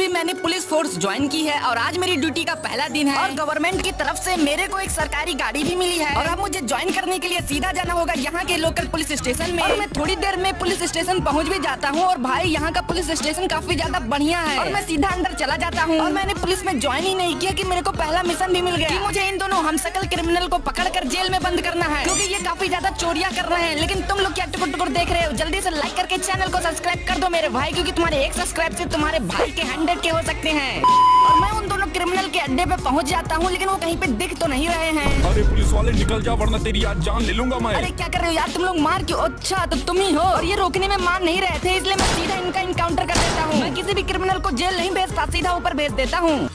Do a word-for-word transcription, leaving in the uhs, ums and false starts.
भी मैंने police force join की है और आज मेरी ड्यूटी का पहला दिन है और गवर्नमेंट की तरफ से मेरे को एक सरकारी गाड़ी भी मिली है और अब मुझे ज्वाइन करने के लिए सीधा जाना होगा यहाँ के लोकल पुलिस स्टेशन में। और मैं थोड़ी देर में पुलिस स्टेशन पहुँच भी जाता हूँ और भाई यहाँ का पुलिस स्टेशन काफी ज्यादा बढ़िया है और मैं सीधा अंदर चला जाता हूँ। और मैंने पुलिस में ज्वाइन ही नहीं किया कि मेरे को पहला मिशन भी मिल गया कि मुझे इन दोनों हमशक्ल क्रिमिनल को पकड़ कर जेल में बंद करना है, क्योंकि ये काफी ज्यादा चोरियां कर रहे हैं। लेकिन तुम लोग क्या टुकुर टुकुर देख रहे हो? जल्दी से लाइक करके चैनल को सब्सक्राइब कर दो मेरे भाई, क्योंकि तुम्हारे एक सब्सक्राइब से तुम्हारे भाई के हंड्रेड के हो सकते हैं। और मैं उन दोनों क्रिमिनल के अड्डे पे पहुंच जाता हूं, लेकिन वो कहीं पे दिख तो नहीं रहे हैं। अरे पुलिस वाले निकल जा वरना तेरी आज जान ले लूंगा मैं। अरे क्या कर रहे हो यार तुम लोग? मार क्यों? अच्छा तो तुम ही हो। और ये रोकने में मान नहीं रहे थे, इसलिए मैं सीधा इनका इनकाउंटर कर देता हूँ। मैं किसी भी क्रिमिनल को जेल नहीं भेजता, सीधा ऊपर भेज देता हूँ।